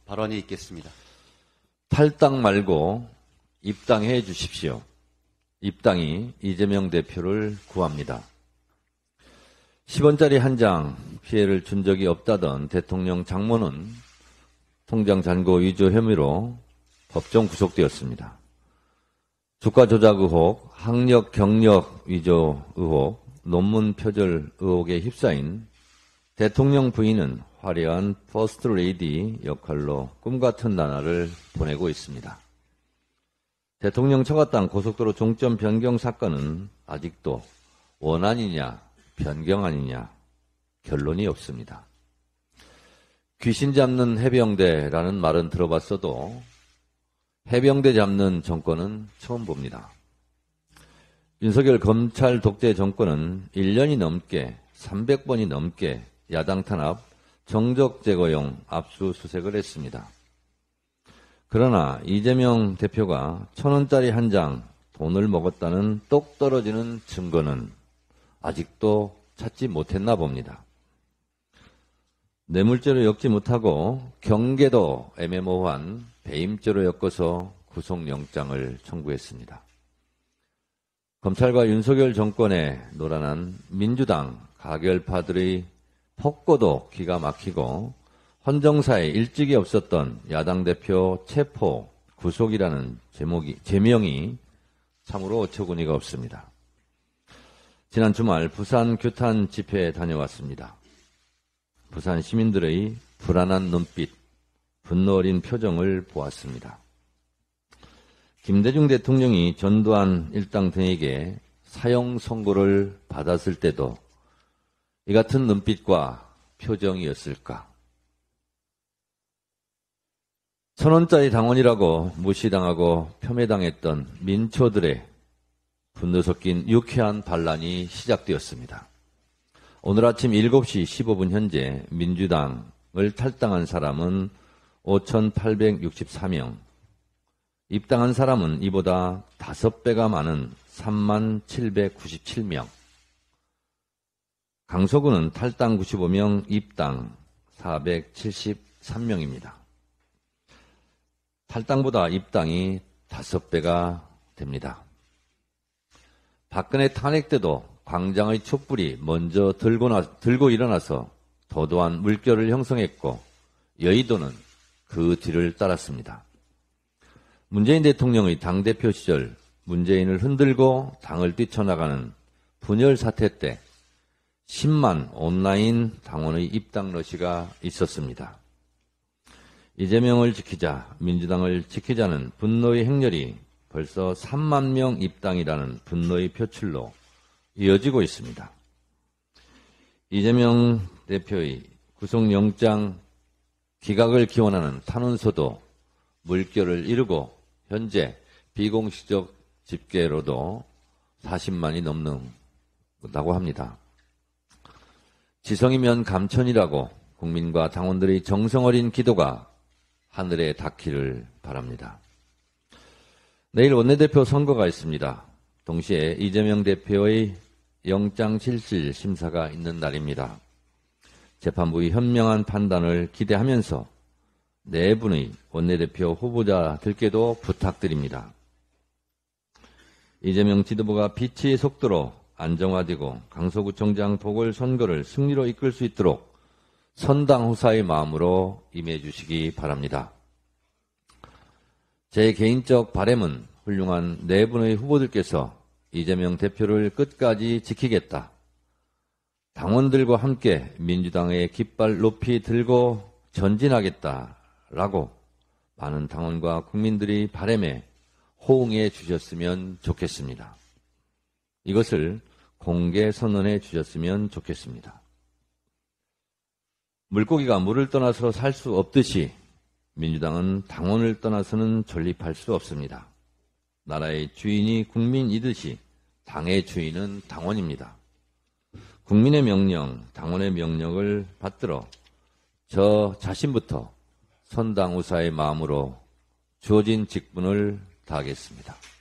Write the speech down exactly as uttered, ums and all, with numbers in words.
발언이 있겠습니다. 탈당 말고 입당해 주십시오. 입당이 이재명 대표를 구합니다. 십 원짜리 한 장 피해를 준 적이 없다던 대통령 장모는 통장 잔고 위조 혐의로 법정 구속되었습니다. 주가 조작 의혹, 학력 경력 위조 의혹, 논문 표절 의혹에 휩싸인 대통령 부인은 화려한 퍼스트 레이디 역할로 꿈같은 나날을 보내고 있습니다. 대통령 처가 땅 고속도로 종점 변경 사건은 아직도 원안이냐 변경 아니냐 결론이 없습니다. 귀신 잡는 해병대라는 말은 들어봤어도 해병대 잡는 정권은 처음 봅니다. 윤석열 검찰 독재 정권은 일 년이 넘게 삼백 번이 넘게 야당 탄압, 정적 제거용 압수수색을 했습니다. 그러나 이재명 대표가 천 원짜리 한 장 돈을 먹었다는 똑 떨어지는 증거는 아직도 찾지 못했나 봅니다. 뇌물죄로 엮지 못하고 경계도 애매모호한 배임죄로 엮어서 구속영장을 청구했습니다. 검찰과 윤석열 정권에 노란한 민주당 가결파들의 폭거도 기가 막히고 헌정사에 일찍이 없었던 야당 대표 체포, 구속이라는 제목이, 제명이 참으로 어처구니가 없습니다. 지난 주말 부산 규탄 집회에 다녀왔습니다. 부산 시민들의 불안한 눈빛, 분노 어린 표정을 보았습니다. 김대중 대통령이 전두환 일당 등에게 사형 선고를 받았을 때도 이 같은 눈빛과 표정이었을까? 천 원짜리 당원이라고 무시당하고 폄훼당했던 민초들의 분노 섞인 유쾌한 반란이 시작되었습니다. 오늘 아침 일곱 시 십오 분 현재 민주당을 탈당한 사람은 오천팔백육십사 명, 입당한 사람은 이보다 다섯 배가 많은 삼만 칠백구십칠 명, 강서구는 탈당 구십오 명, 입당 사백칠십삼 명입니다. 탈당보다 입당이 다섯 배가 됩니다. 박근혜 탄핵 때도 광장의 촛불이 먼저 들고, 나, 들고 일어나서 도도한 물결을 형성했고 여의도는 그 뒤를 따랐습니다. 문재인 대통령의 당대표 시절 문재인을 흔들고 당을 뛰쳐나가는 분열 사태 때 십만 온라인 당원의 입당 러시가 있었습니다. 이재명을 지키자, 민주당을 지키자는 분노의 행렬이 벌써 삼만 명 입당이라는 분노의 표출로 이어지고 있습니다. 이재명 대표의 구속영장 기각을 기원하는 탄원서도 물결을 이루고 현재 비공식적 집계로도 사십만이 넘는다고 합니다. 지성이면 감천이라고 국민과 당원들의 정성 어린 기도가 하늘에 닿기를 바랍니다. 내일 원내대표 선거가 있습니다. 동시에 이재명 대표의 영장실질 심사가 있는 날입니다. 재판부의 현명한 판단을 기대하면서 네 분의 원내대표 후보자들께도 부탁드립니다. 이재명 지도부가 빛의 속도로 안정화되고 강서구청장 보궐선거를 승리로 이끌 수 있도록 선당후사의 마음으로 임해 주시기 바랍니다. 제 개인적 바람은 훌륭한 네 분의 후보들께서 이재명 대표를 끝까지 지키겠다. 당원들과 함께 민주당의 깃발 높이 들고 전진하겠다라고 많은 당원과 국민들이 바람에 호응해 주셨으면 좋겠습니다. 이것을 공개 선언해 주셨으면 좋겠습니다. 물고기가 물을 떠나서 살 수 없듯이 민주당은 당원을 떠나서는 존립할 수 없습니다. 나라의 주인이 국민이듯이 당의 주인은 당원입니다. 국민의 명령, 당원의 명령을 받들어 저 자신부터 선당후사의 마음으로 주어진 직분을 다하겠습니다.